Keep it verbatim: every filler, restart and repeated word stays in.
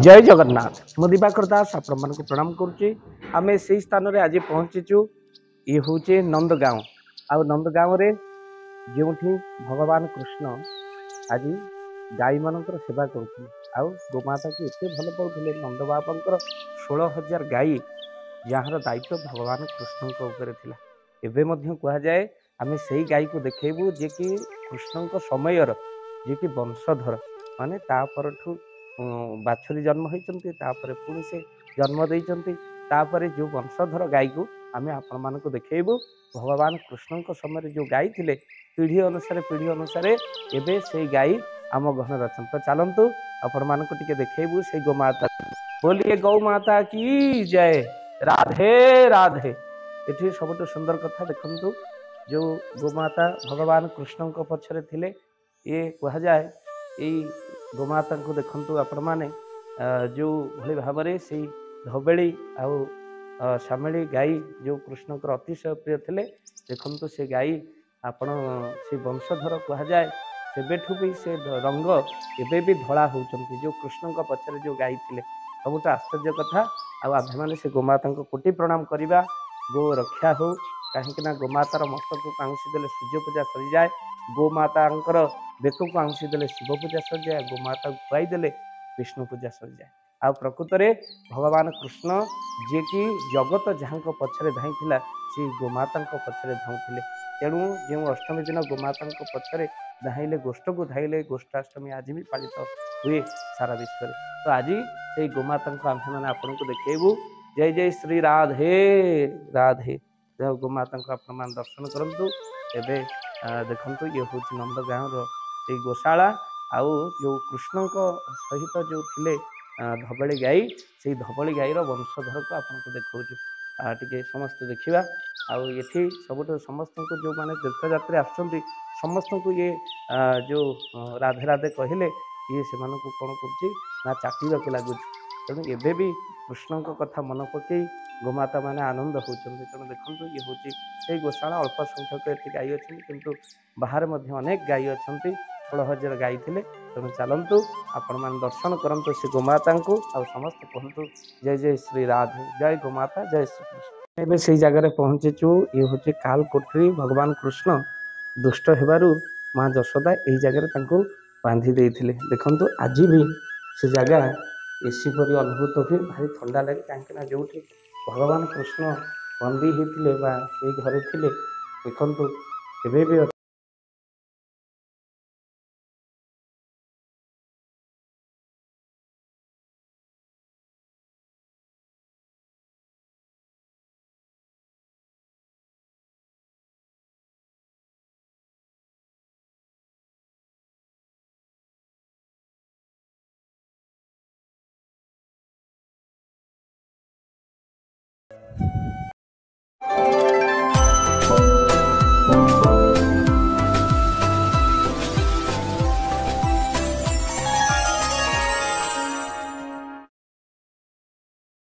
जय जगन्नाथ मु दिवाकर दास आपण मानक प्रणाम करुच्ची आम से स्थान में आज पहुंचीचु ये हूँ नंदगांव आ नंदगांव रे जो भगवान कृष्ण आज गाई मान सेवा करुले आउ गोमाता को एत भल पाते नंद बाबा षोल हजार गाई जार दायित्व भगवान कृष्ण उपर थिला एवं कहुए आम से गाई को देखबू जे कि कृष्ण समय जे कि वंशधर माने तापर बाछुरी जन्म होती पुणी से जन्म देती जो वंशधर गाई को आम आपण मान देखबू भगवान कृष्ण समय जो गाई थे पीढ़ी अनुसार पीढ़ी अनुसार एवं से गाई आम घर अच्छा तो चलतु आपण मान देखबू से गोमाता बोलिए गौ माता की जय राधे राधे। ये सब सुंदर कथा देखु जो गोमाता भगवान कृष्ण पक्षरे थिले ये कह जाए यही गोमाता को देखु आपण मैंने जो भली भाव से धबेली आउ श्यामली गाई जो कृष्ण अतिशय प्रिय थे देखु से गाई आपण से वंशधर कह जाए सेबेठू भी से रंग एबे भी धड़ा होती जो कृष्ण पक्षरे जो गाई थे सबुठ आश्चर्य कथा आम मैंने से गोमाता कोटि प्रणाम करवा गो रक्षा हो कहीं गोमातार मस्तक को आंशी देले सूर्य पूजा सरी जाए गोमाता बेक को आंशी देले शिव पूजा सरी जाए गोमाता को खुआई देले विष्णु पूजा सरी जाए आ प्रकृत में भगवान कृष्ण जे कि जगत जहाँ पछरे धाई से गोमाता पछरे धाऊले तेणु जो अष्टमी दिन गोमाता पछरे धाइले गोष्ठ को धाइले गोष्ठाष्टमी आज भी पालित हुए सारा विश्व तो आज से गोमाता आम मैंने आपन को देखबू जय जय श्री राधे राधे गोमाता आपण मान दर्शन करूँ एवं देखु ये हूँ नंदगांव रे गोशाला आउ जो कृष्ण सहित जो थिले धबली गाई से धबली गाईर वंशधर को आपको देखा टे समस्त देखा आउ ये सब समस्त को जो मैंने तीर्थयात्री आसुँच समस्त को ये जो राधे राधे कहले ये से कौन कर चाटिक लगुच तेणु एबे भी कृष्ण कथा मन पकई गोमाता मैंने आनंद होती तेणु देखो ये हूँ से गोशाला अल्प संख्यक ये गाई अच्छी किंतु बाहर अनेक गाई अच्छा षोल हजार गाई थे तेणु चलतु आपण मैंने दर्शन करंतु से गोमाता को आ समस्त कहतु जय जय श्री राधे जय गोमाता जय श्री कृष्ण। एबे से जगह पहुंचीचु ये हूँ काल कोठरी भगवान कृष्ण दुष्ट हेबारु माँ जशोदा यही जगह बांधी देते देखु आज भी से जगह एसी परी अनुभूत हुए भारी थंडा लगे कहीं जो भगवान कृष्ण बंदी होते घरे थे देखु एबे भी